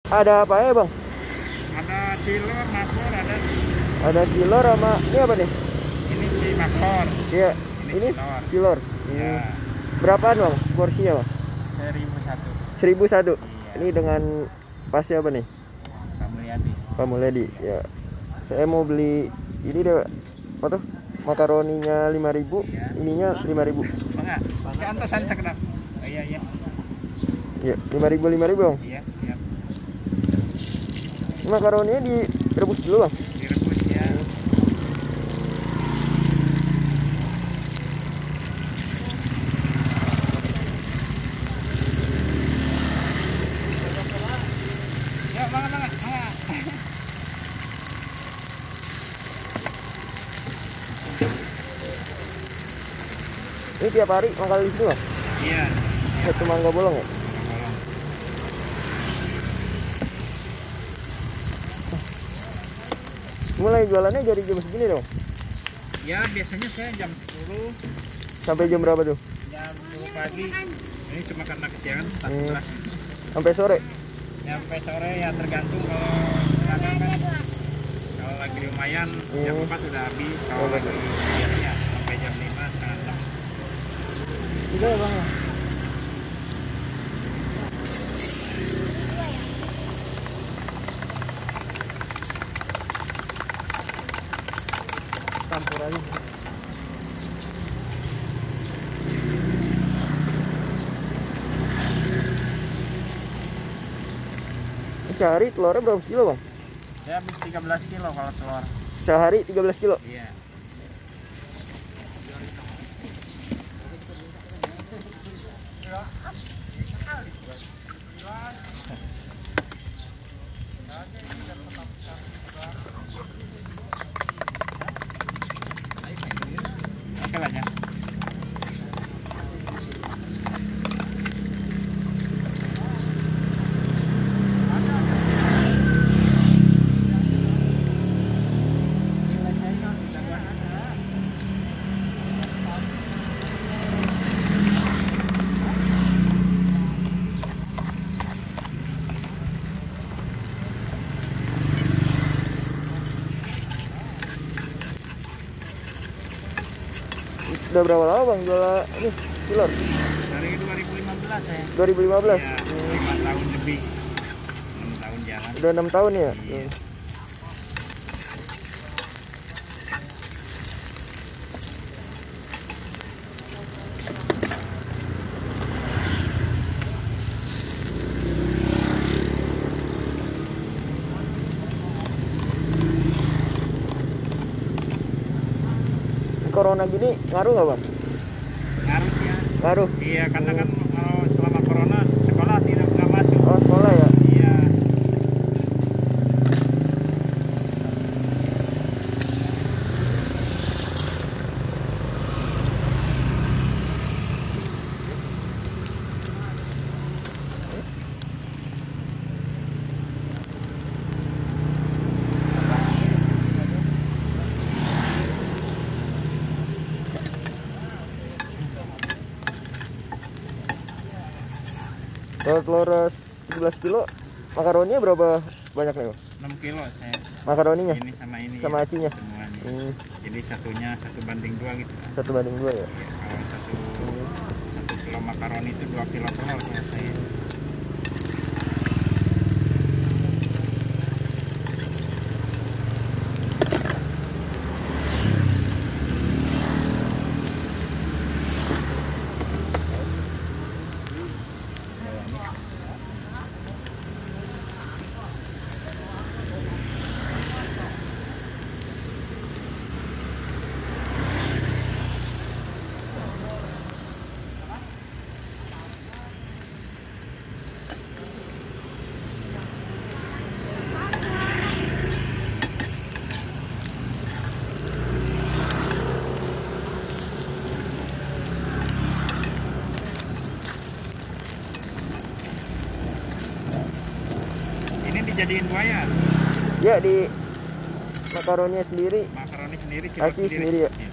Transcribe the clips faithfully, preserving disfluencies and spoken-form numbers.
Ada apa ya bang? Ada cilor, makor, ada. Ada cilor sama ini apa nih? Ini si makor. Iya. Ini, Ini cilor. cilor. Ya. Hmm. Berapaan bang porsinya bang? Seribu satu. Seribu satu. Iya. Ini dengan pasnya apa nih? Kamu lihat nih. Pak Mulyadi. Ya. Saya mau beli ini deh. Apa tuh? Makaroninya lima ribu. Iya. Ininya lima ribu. Enggak. Ke antosan sekedap. Oh, iya iya. Iya. Lima ribu lima ribu bang. Iya iya. Ini makaroninya direbus dulu bang. Direbus ya. Ya, banget banget. Ini tiap hari makan di sini bang? Iya. Satu mangga bolong ya? Mulai jualannya dari jam segini dong? Ya, biasanya saya jam sepuluh Sampai jam berapa tuh? jam sepuluh pagi. Ini cuma karena kesiangan tak Hmm. jelas. Sampai sore? Sampai sore ya tergantung kalau kadang kan kalau lagi lumayan jam Hmm. empat udah habis, kalau Oh, lagi biasanya sampai jam lima setengah enam. Iya ya bang. Campur aja. Sehari telurnya berapa kilo bang? Saya habis tiga belas kilo kalau telur. Sehari tiga belas kilo? Iya. Oke lah ya. Udah berapa lama bang jual ini cilor? Dari dua ribu lima belas saya. dua ribu lima belas? Ya, Hmm. lima tahun lebih. enam tahun jalan. Udah enam tahun ya? Iya. Hmm. Corona gini ngaruh nggak bang? Ngaruh ya. Ngaruh. Iya, karena kan kalau selama corona sekolah tidak nggak masuk. Oh sekolah ya? Iya. Kalau telur tujuh belas kilo, makaroninya berapa banyak nih bang? enam kilo saya. Makaroninya? Ini sama ini. Sama ya, acinya? semuanya. Hmm. Jadi satunya satu banding dua gitu. Satu banding dua ya? Ya, kalau satu satu kilo makaroni itu dua kilo telur kalau saya. Ini dijadiin buaya. Ya di makaroninya sendiri, Makaroni sendiri, cilor aci sendiri. sendiri ya? Iya.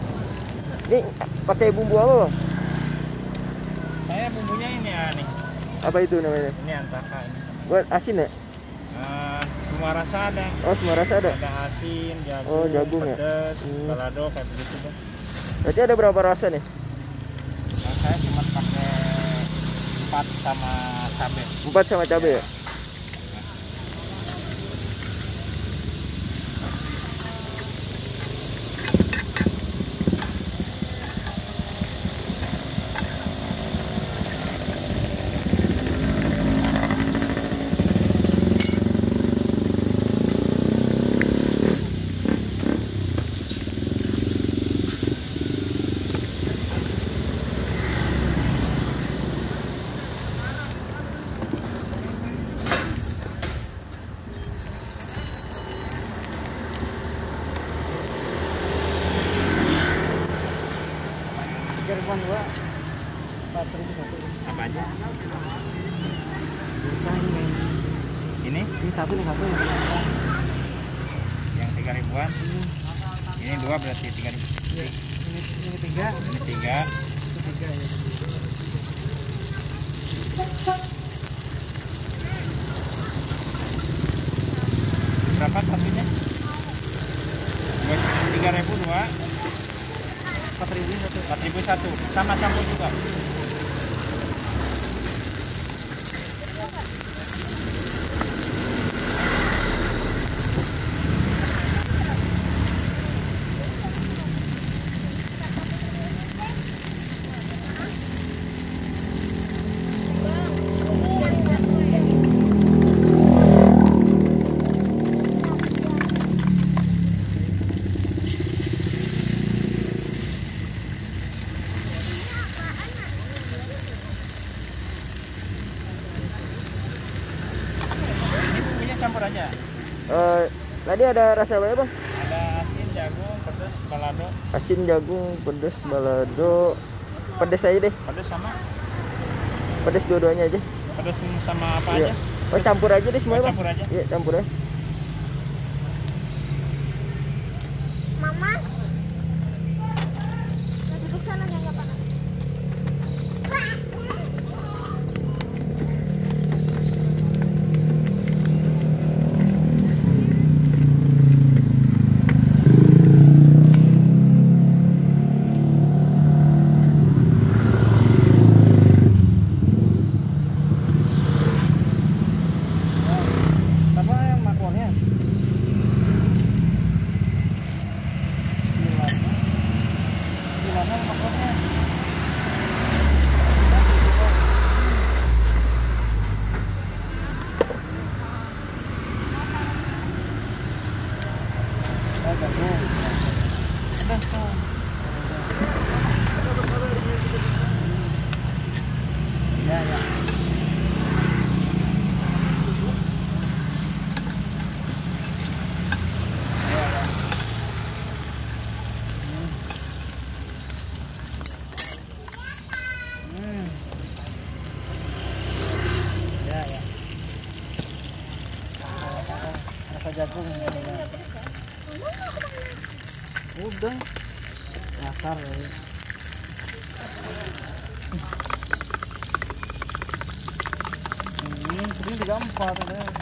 Ini pakai bumbu apa bang? Saya bumbunya ini ya nih. Apa itu namanya? Ini antaka ini. Buat asin ya? Uh, semua rasa ada. Oh, semua rasa ada? Ada asin, jagung, oh, jagung pedas, ya? Hmm. balado kayak begitu tuh. Berarti ada berapa rasa nih? Nah, saya cuma pakai empat sama cabai. Empat sama cabai ya? Ribuan dua, empat ribu satu. Apa aja? Ini? Ini satu, ini satu. Yang tiga ribuan. Ini dua berarti tiga ribu. Ini, ini tiga. Ini tiga. Itu tiga ya. Berapa satunya? Tiga ribu dua. Empat ribu satu. Empat ribu satu. Sama campur juga. Campur aja. Uh, tadi ada rasa apa ya bang? Ada asin, jagung, pedas, balado. Asin, jagung, pedas, balado. Pedas aja deh. Pedas sama? Pedas dua-duanya aja. Pedas sama apa iya. aja? Oh campur aja deh semuanya oh, bang. Campur aja. Iya campur aja. Mama, duduk sana jangan panas. Ya, ya. Rasa jagung udah dasar ya. Ini ini juga empat ada.